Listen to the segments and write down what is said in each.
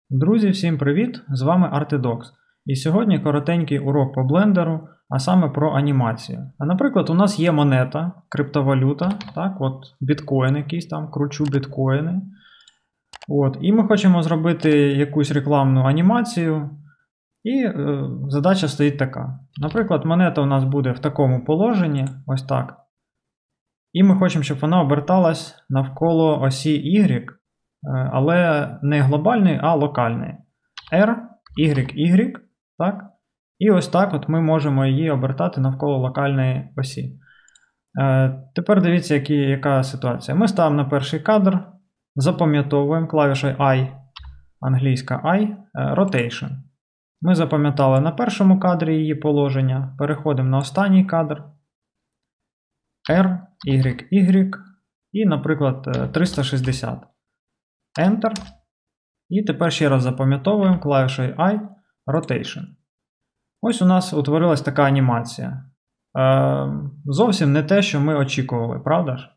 Друзі, всім привіт! З вами Artidox. І сьогодні коротенький урок по блендеру, а саме про анімацію. Наприклад, у нас є монета, криптовалюта, так, от біткоін якийсь там, кручу біткоїни. І ми хочемо зробити якусь рекламну анімацію. І задача стоїть така. Наприклад, монета у нас буде в такому положенні, ось так. І ми хочемо, щоб вона оберталась навколо осі Y. Але не глобальний, а локальний. R, Y, Y, так? І ось так от ми можемо її обертати навколо локальної осі. Тепер дивіться, яка ситуація. Ми ставимо на перший кадр, запам'ятовуємо клавішою I, англійська I, Rotation. Ми запам'ятали на першому кадрі її положення, переходимо на останній кадр, R, Y, Y, і, наприклад, 360. Enter. І тепер ще раз запам'ятовуємо клавішою I, Rotation. Ось у нас утворилась така анімація. Зовсім не те, що ми очікували, правда ж?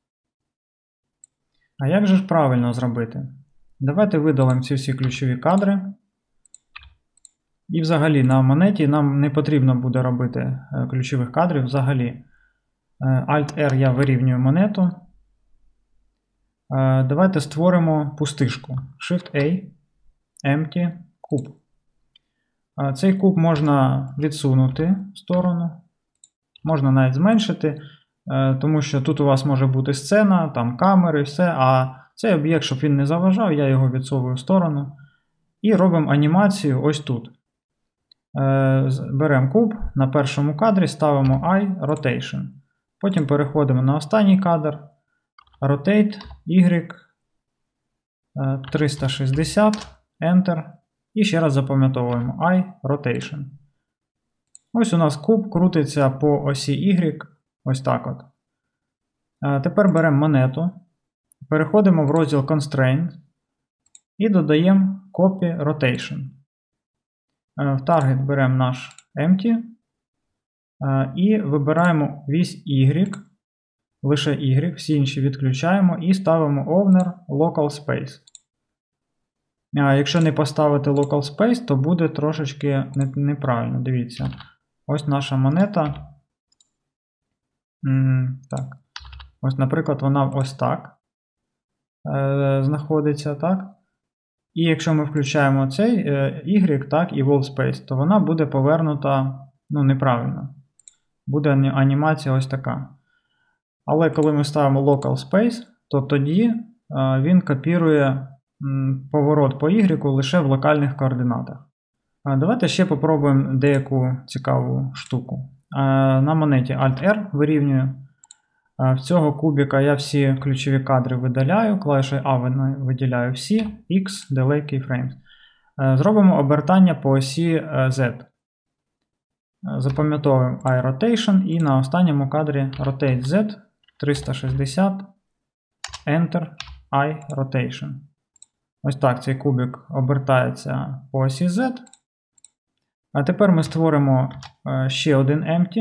А як же ж правильно зробити? Давайте видалимо ці всі ключові кадри. І взагалі на монеті нам не потрібно буде робити ключових кадрів взагалі. Alt-R я вирівнюю монету. Давайте створимо пустишку. Shift-A, Empty, куб. Цей куб можна відсунути в сторону. Можна навіть зменшити, тому що тут у вас може бути сцена, там камери, все. А цей об'єкт, щоб він не заважав, я його відсовую в сторону. І робимо анімацію ось тут. Беремо куб, на першому кадрі ставимо I, Rotation. Потім переходимо на останній кадр. Rotate, Y, 360, Enter. І ще раз запам'ятовуємо I, Rotation. Ось у нас куб крутиться по осі Y. Ось так от. Тепер беремо монету. Переходимо в розділ Constraint. І додаємо Copy Rotation. В Target беремо наш Empty. І вибираємо вісь Y. Лише Y, всі інші відключаємо і ставимо Owner Local Space. Якщо не поставити Local Space, то буде трошечки неправильно. Дивіться. Ось наша монета. Так. Ось, наприклад, вона ось так знаходиться, так? І якщо ми включаємо цей Y, так, і Wall Space, то вона буде повернута, неправильно. Буде анімація ось така. Але коли ми ставимо Local Space, то тоді він копірує поворот по Y лише в локальних координатах. Давайте ще попробуємо деяку цікаву штуку. На монеті Alt-R вирівнюю. В цього кубика я всі ключові кадри видаляю, клавішою A виділяю всі, X, Delay Keyframes. Зробимо обертання по осі Z. Запам'ятовуємо I, Rotation і на останньому кадрі Rotate Z. 360, Enter, I, Rotation. Ось так цей кубик обертається по осі Z. А тепер ми створимо ще один Empty.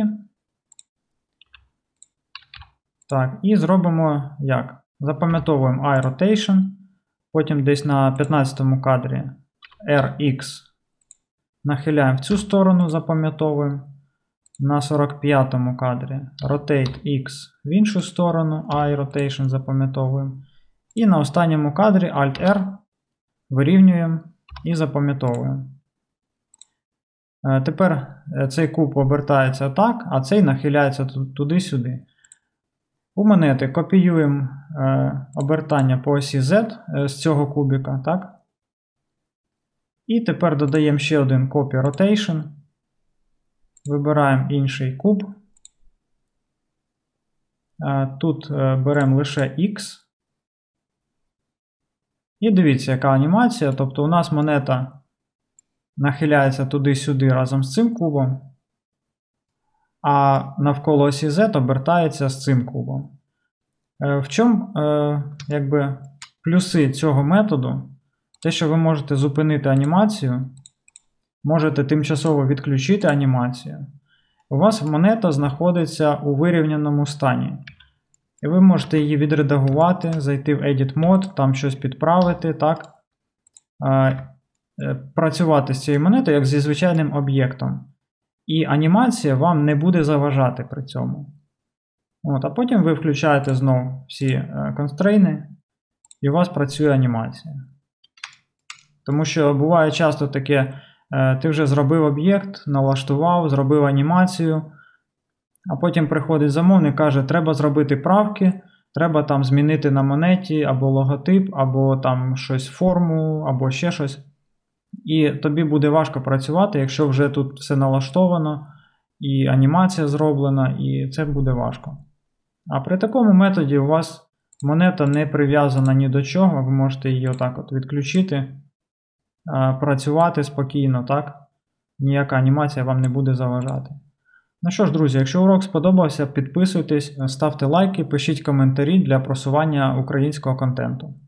Так, і зробимо як? Запам'ятовуємо I, Rotation. Потім десь на 15 кадрі RX нахиляємо в цю сторону, запам'ятовуємо. На 45-му кадрі Rotate X в іншу сторону, I, Rotation запам'ятовуємо. І на останньому кадрі Alt-R вирівнюємо і запам'ятовуємо. Тепер цей куб обертається так, а цей нахиляється туди-сюди. У монети копіюємо обертання по осі Z з цього кубика, так? І тепер додаємо ще один Copy Rotation. Вибираємо інший куб. Тут беремо лише X. І дивіться, яка анімація. Тобто у нас монета нахиляється туди-сюди разом з цим кубом. А навколо осі Z обертається з цим кубом. В чому плюси цього методу? Те, що ви можете зупинити анімацію. Можете тимчасово відключити анімацію. У вас монета знаходиться у вирівняному стані. І ви можете її відредагувати, зайти в Edit Mode, там щось підправити, так? працювати з цією монетою як зі звичайним об'єктом. І анімація вам не буде заважати при цьому. От, а потім ви включаєте знову всі констрейни, і у вас працює анімація. Тому що буває часто таке, ти вже зробив об'єкт, налаштував, зробив анімацію, а потім приходить замовник і каже, треба зробити правки, треба там змінити на монеті або логотип, або там щось форму, або ще щось. І тобі буде важко працювати, якщо вже тут все налаштовано, і анімація зроблена, і це буде важко. А при такому методі у вас монета не прив'язана ні до чого, ви можете її отак от відключити, працювати спокійно, так? Ніяка анімація вам не буде заважати. Ну що ж, друзі, якщо урок сподобався, підписуйтесь, ставте лайки, пишіть коментарі для просування українського контенту.